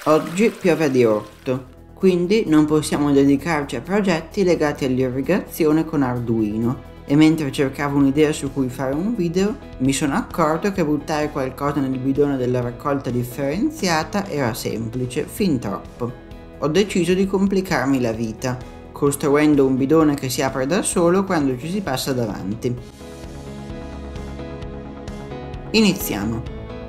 Oggi piove a dirotto, quindi non possiamo dedicarci a progetti legati all'irrigazione con Arduino e mentre cercavo un'idea su cui fare un video mi sono accorto che buttare qualcosa nel bidone della raccolta differenziata era semplice, fin troppo. Ho deciso di complicarmi la vita, costruendo un bidone che si apre da solo quando ci si passa davanti. Iniziamo!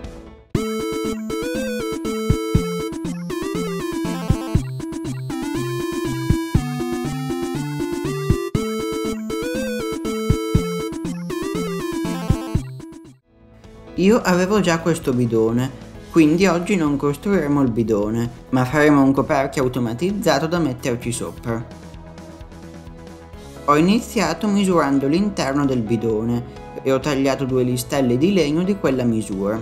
Io avevo già questo bidone, quindi oggi non costruiremo il bidone, ma faremo un coperchio automatizzato da metterci sopra. Ho iniziato misurando l'interno del bidone e ho tagliato 2 listelle di legno di quella misura.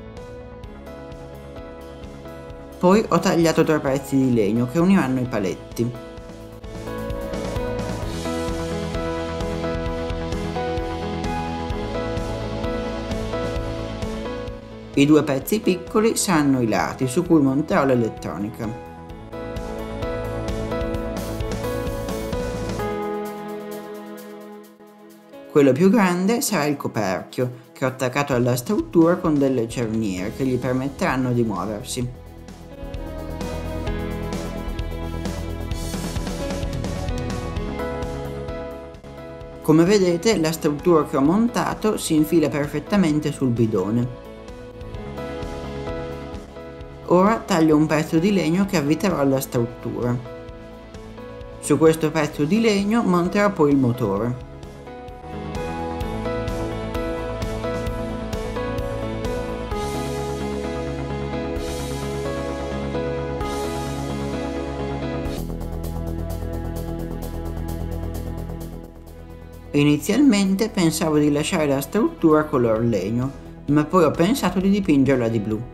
Poi ho tagliato 3 pezzi di legno che uniranno i paletti. I 2 pezzi piccoli saranno i lati su cui monterò l'elettronica. Quello più grande sarà il coperchio, che ho attaccato alla struttura con delle cerniere che gli permetteranno di muoversi. Come vedete, la struttura che ho montato si infila perfettamente sul bidone. Ora taglio un pezzo di legno che avviterò alla struttura. Su questo pezzo di legno monterò poi il motore. Inizialmente pensavo di lasciare la struttura color legno, ma poi ho pensato di dipingerla di blu.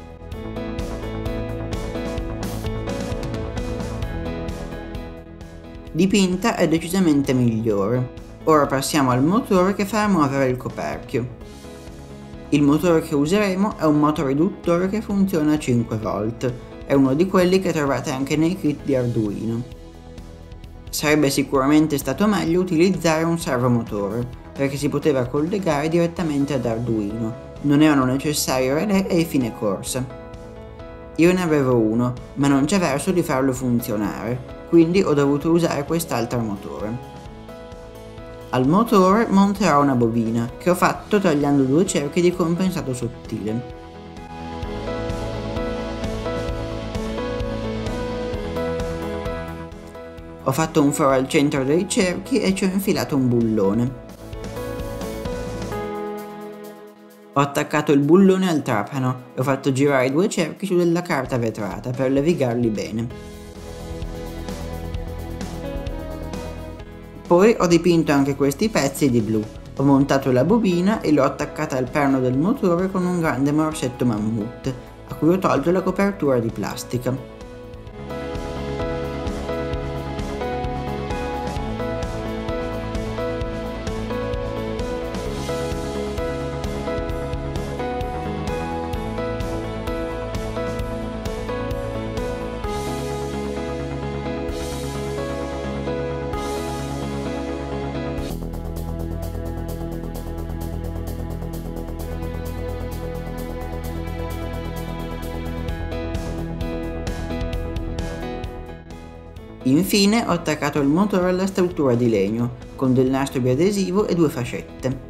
Dipinta è decisamente migliore. Ora passiamo al motore che farà muovere il coperchio. Il motore che useremo è un motoriduttore che funziona a 5 volt. È uno di quelli che trovate anche nei kit di Arduino. Sarebbe sicuramente stato meglio utilizzare un servomotore, perché si poteva collegare direttamente ad Arduino. Non erano necessari relè e fine corsa. Io ne avevo uno, ma non c'è verso di farlo funzionare, quindi ho dovuto usare quest'altro motore. Al motore monterò una bobina, che ho fatto tagliando 2 cerchi di compensato sottile. Ho fatto un foro al centro dei cerchi e ci ho infilato un bullone. Ho attaccato il bullone al trapano e ho fatto girare i 2 cerchi su della carta vetrata per levigarli bene. Poi ho dipinto anche questi pezzi di blu. Ho montato la bobina e l'ho attaccata al perno del motore con un grande morsetto mammut, a cui ho tolto la copertura di plastica. Infine ho attaccato il motore alla struttura di legno, con del nastro biadesivo e 2 fascette.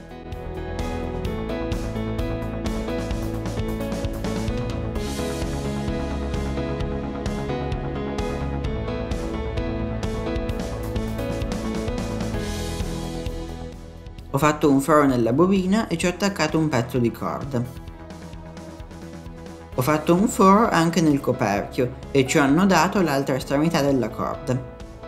Ho fatto un foro nella bobina e ci ho attaccato un pezzo di corda. Ho fatto un foro anche nel coperchio e ci ho annodato l'altra estremità della corda.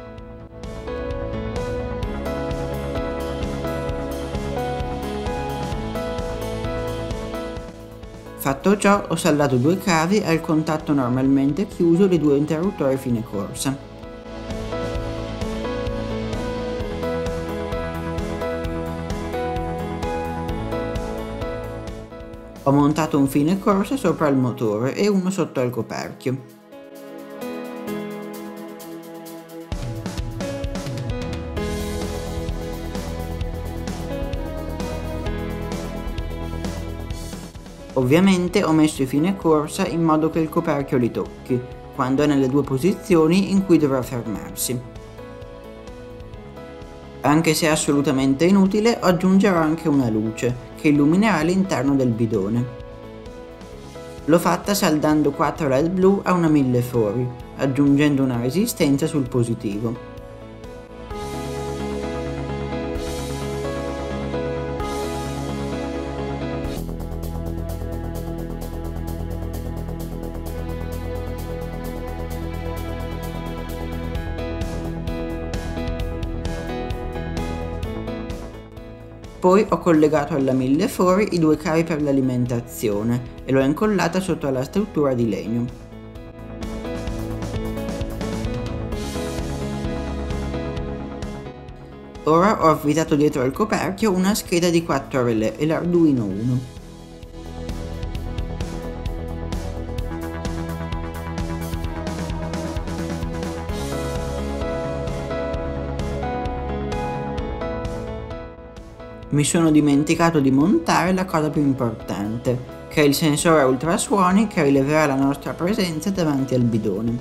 Fatto ciò, ho saldato 2 cavi al contatto normalmente chiuso di 2 interruttori fine corsa. Ho montato un fine corsa sopra il motore e uno sotto al coperchio. Ovviamente ho messo i fine corsa in modo che il coperchio li tocchi, quando è nelle due posizioni in cui dovrà fermarsi. Anche se è assolutamente inutile, aggiungerò anche una luce che illuminerà l'interno del bidone. L'ho fatta saldando 4 LED blu a una 1000 fori, aggiungendo una resistenza sul positivo. Poi ho collegato alla 1000 fori i 2 cavi per l'alimentazione e l'ho incollata sotto alla struttura di legno. Ora ho avvitato dietro al coperchio una scheda di 4 relè e l'Arduino Uno. Mi sono dimenticato di montare la cosa più importante, che è il sensore a ultrasuoni che rileverà la nostra presenza davanti al bidone.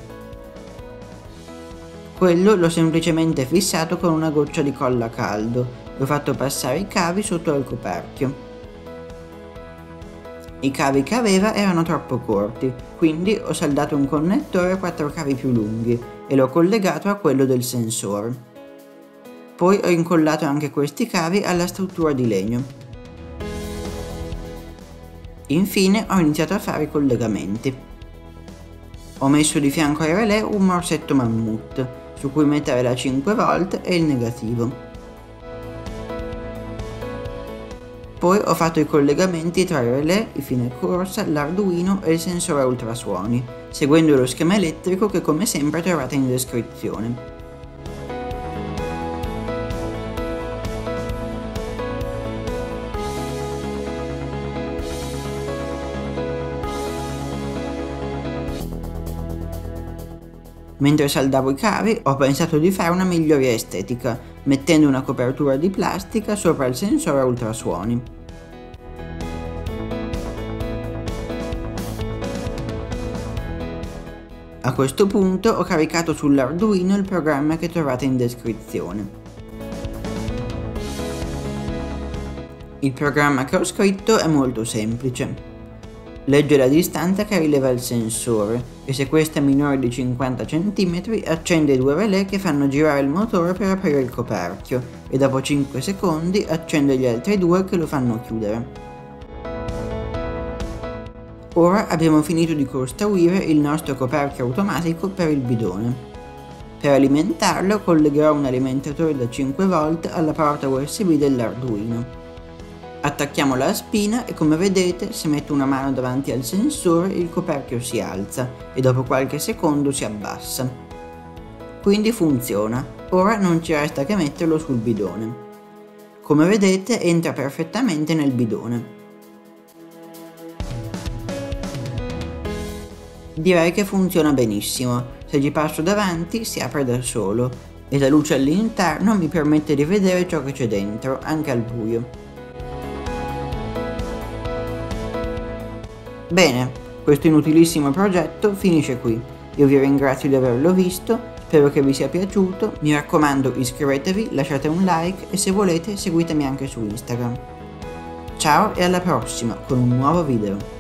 Quello l'ho semplicemente fissato con una goccia di colla a caldo e ho fatto passare i cavi sotto al coperchio. I cavi che aveva erano troppo corti, quindi ho saldato un connettore a 4 cavi più lunghi e l'ho collegato a quello del sensore. Poi ho incollato anche questi cavi alla struttura di legno. Infine ho iniziato a fare i collegamenti. Ho messo di fianco ai relè un morsetto mammut, su cui mettere la 5 volt e il negativo. Poi ho fatto i collegamenti tra i relè, i fine corsa, l'Arduino e il sensore a ultrasuoni, seguendo lo schema elettrico che come sempre trovate in descrizione. Mentre saldavo i cavi ho pensato di fare una miglioria estetica, mettendo una copertura di plastica sopra il sensore a ultrasuoni. A questo punto ho caricato sull'Arduino il programma che trovate in descrizione. Il programma che ho scritto è molto semplice. Legge la distanza che rileva il sensore e se questa è minore di 50 cm accende i 2 relè che fanno girare il motore per aprire il coperchio e dopo 5 secondi accende gli altri 2 che lo fanno chiudere. Ora abbiamo finito di costruire il nostro coperchio automatico per il bidone. Per alimentarlo collegherò un alimentatore da 5 volt alla porta USB dell'Arduino. Attacchiamo la spina e come vedete se metto una mano davanti al sensore il coperchio si alza e dopo qualche secondo si abbassa. Quindi funziona, ora non ci resta che metterlo sul bidone. Come vedete entra perfettamente nel bidone. Direi che funziona benissimo, se ci passo davanti si apre da solo e la luce all'interno mi permette di vedere ciò che c'è dentro, anche al buio. Bene, questo inutilissimo progetto finisce qui. Io vi ringrazio di averlo visto, spero che vi sia piaciuto, mi raccomando iscrivetevi, lasciate un like e se volete seguitemi anche su Instagram. Ciao e alla prossima con un nuovo video.